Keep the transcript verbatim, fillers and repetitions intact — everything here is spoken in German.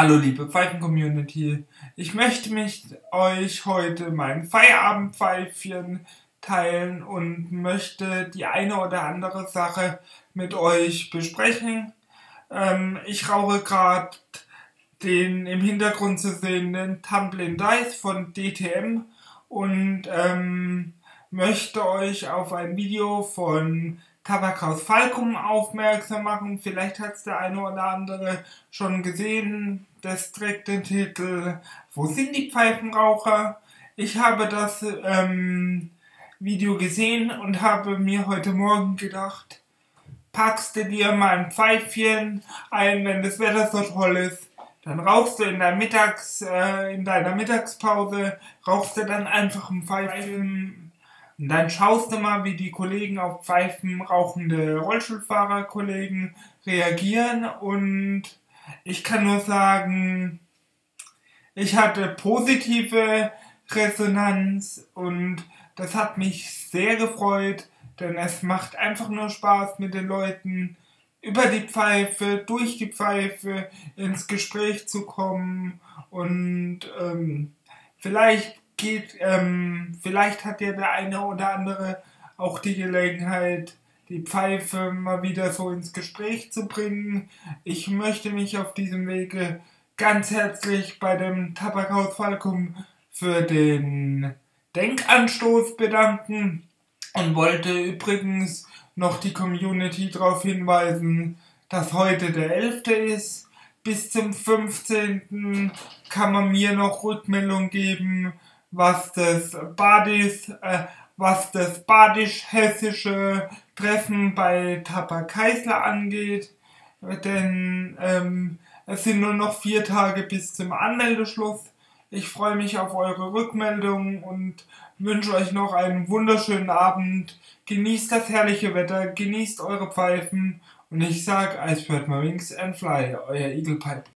Hallo liebe Pfeifen-Community, ich möchte mich euch heute mein Feierabendpfeifchen teilen und möchte die eine oder andere Sache mit euch besprechen. Ähm, ich rauche gerade den im Hintergrund zu sehenden Tumblin' Dice von D T M und ähm, möchte euch auf ein Video von Tabakhaus Falkum aufmerksam machen. Vielleicht hat es der eine oder andere schon gesehen. Das trägt den Titel Wo sind die Pfeifenraucher? Ich habe das ähm, Video gesehen und habe mir heute Morgen gedacht, packst du dir mal ein Pfeifchen ein, wenn das Wetter so toll ist. Dann rauchst du in, dein Mittags, äh, in deiner Mittagspause, rauchst du dann einfach ein Pfeifchen. Und dann schaust du mal, wie die Kollegen auf Pfeifen rauchende Rollstuhlfahrerkollegen reagieren. Und ich kann nur sagen, ich hatte positive Resonanz und das hat mich sehr gefreut, denn es macht einfach nur Spaß mit den Leuten über die Pfeife, durch die Pfeife ins Gespräch zu kommen und ähm, vielleicht geht, ähm, vielleicht hat ja der eine oder andere auch die Gelegenheit, die Pfeife mal wieder so ins Gespräch zu bringen. Ich möchte mich auf diesem Wege ganz herzlich bei dem Tabakhaus Falkum für den Denkanstoß bedanken und wollte übrigens noch die Community darauf hinweisen, dass heute der elfte ist. Bis zum fünfzehnten kann man mir noch Rückmeldung geben, was das Badis, äh, was das badisch-hessische Treffen bei Tabakhaisler angeht, denn ähm, es sind nur noch vier Tage bis zum Anmeldeschluss. Ich freue mich auf eure Rückmeldungen und wünsche euch noch einen wunderschönen Abend. Genießt das herrliche Wetter, genießt eure Pfeifen und ich sag, I spread my wings and fly, euer Eagle Pipe.